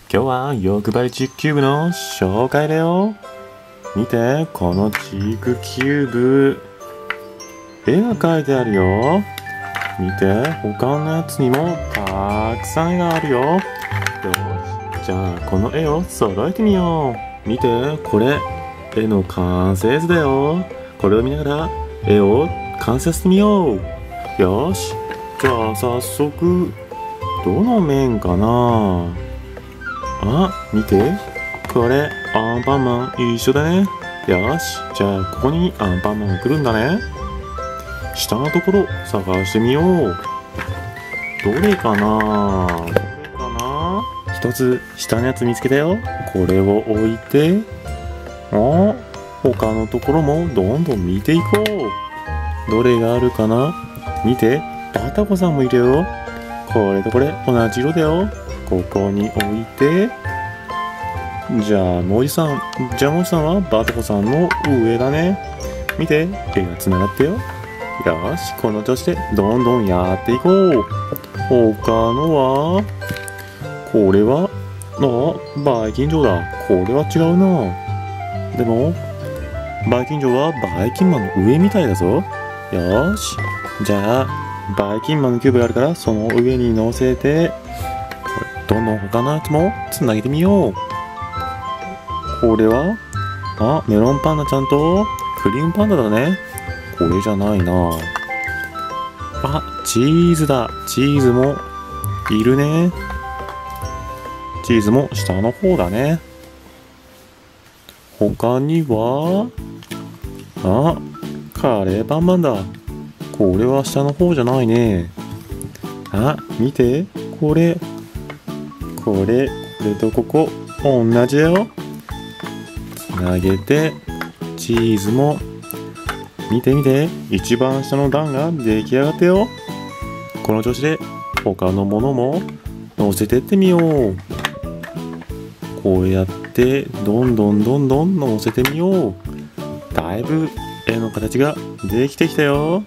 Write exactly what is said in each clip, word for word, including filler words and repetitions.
今日は欲張りチークキューブの紹介だよ。見て、このチークキューブ。絵が描いてあるよ。見て、他のやつにもたくさん絵があるよ。よし、じゃあこの絵を揃えてみよう。見て、これ、絵の完成図だよ。これを見ながら絵を完成してみよう。よし、じゃあ早速、どの面かな。あ、見て。これ、アンパンマン一緒だね。よし。じゃあ、ここにアンパンマンが来るんだね。下のところ、探してみよう。どれかなどれかな一つ、下のやつ見つけたよ。これを置いて、あ、他のところもどんどん見ていこう。どれがあるかな。見て、バタコさんもいるよ。これとこれ、同じ色だよ。ここに置いて、じゃあもじさん、じゃあもじさんはバタコさんの上だね。見て、絵がつながってよ。よし、この調子でどんどんやっていこう。他のは、これは、あ、バイキン城だ。これは違うな。でも、バイキン城はバイキンマンの上みたいだぞ。よし、じゃあ、バイキンマンのキューブがあるから、その上に乗せて、どんどん他のやつもつなげてみよう。これは、あ、メロンパンダちゃんとクリームパンダだね。これじゃないな。あ、チーズだ。チーズもいるね。チーズも下の方だね。他には、あ、カレーパンマンだ。これは下の方じゃないね。あ、見て。これ。これ、これとここ、同じだよ。つなげて、チーズも、見て見て、一番下の段が出来上がったよ。この調子で、他のものも乗せてってみよう。こうやって、どんどんどんどん乗せてみよう。だいぶ、絵の形ができてきたよ。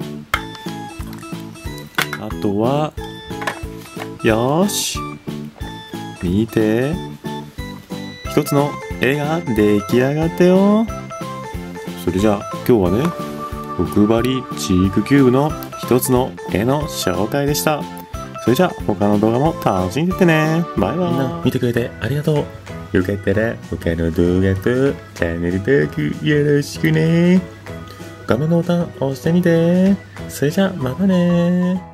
あとは、よーし。見て。一つの絵が出来上がったよ。それじゃあ今日はね、欲張りチークキューブの一つの絵の紹介でした。それじゃあ他の動画も楽しんでってね。バイバイ。みんな見てくれてありがとう。よかったら他の動画とチャンネル登録よろしくね。画面のボタン押してみて。それじゃあまたね。